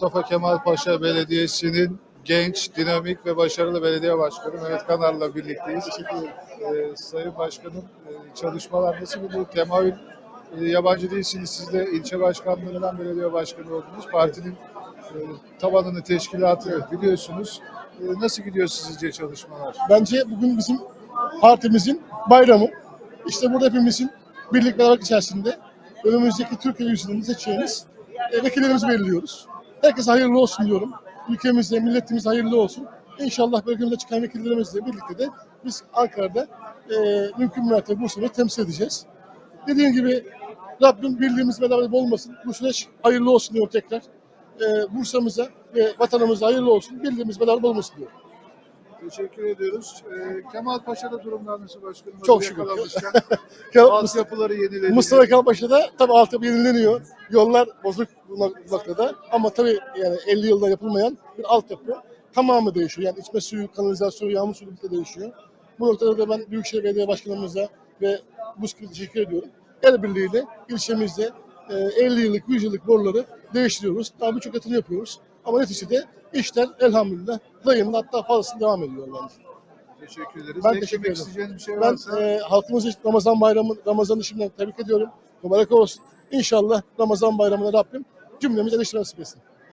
Mustafa Kemal Paşa Belediyesi'nin genç, dinamik ve başarılı belediye başkanı Mehmet Kanar'la birlikteyiz. Sayın Başkanım, çalışmalar nasıl gidiyor? Temayül, yabancı değilsiniz. Siz de ilçe başkanlığından belediye başkanı oldunuz. Partinin tabanını, teşkilatını biliyorsunuz. Nasıl gidiyor sizce çalışmalar? Bence bugün bizim partimizin bayramı. İşte burada hepimizin birlik beraberlik içerisinde önümüzdeki Türkiye yüzyılını seçeceğimiz vekillerimizi belirliyoruz. Herkese hayırlı olsun diyorum. Ülkemizde, milletimize hayırlı olsun. İnşallah bölgemizde çıkan vekillerimizle birlikte de biz Ankara'da mümkün mertebe Bursa'yı temsil edeceğiz. Dediğim gibi Rabbim birliğimiz beraber olmasın. Bu süreç hayırlı olsun diyorum tekrar. Bursa'mıza ve vatanımıza hayırlı olsun. Birliğimiz beraber olmasın diyorum. Teşekkür ediyoruz. Kemal Paşa'da durumlar nasıl başkanım? Çok şükür. Altyapıları yenileniyor. Mustafa Kemal Paşa'da tabii altyapı yenileniyor. Yollar bozuk bu noktada. Ama tabii yani 50 yılda yapılmayan bir altyapı tamamı değişiyor. Yani içme suyu, kanalizasyonu, yağmur suyu da değişiyor. Bu noktada da ben Büyükşehir Belediye Başkanımıza ve BUSKİ'ye teşekkür ediyorum. El birliğiyle ilçemizde 50 yıllık, 100 yıllık boruları değiştiriyoruz. Daha birçok yatırım yapıyoruz. Ama neticede işler elhamdülillah rayında hatta fazlasıyla devam ediyor bence. Teşekkür ederiz. Ben teşekkür ederim. İsteyeceğiniz bir şey Ben varsa. halkımızı Ramazan bayramı, Ramazan'ı şimdiden tebrik ediyorum. Mübarek olsun. İnşallah Ramazan bayramına Rabbim cümlemize eriştirme nasip etsin.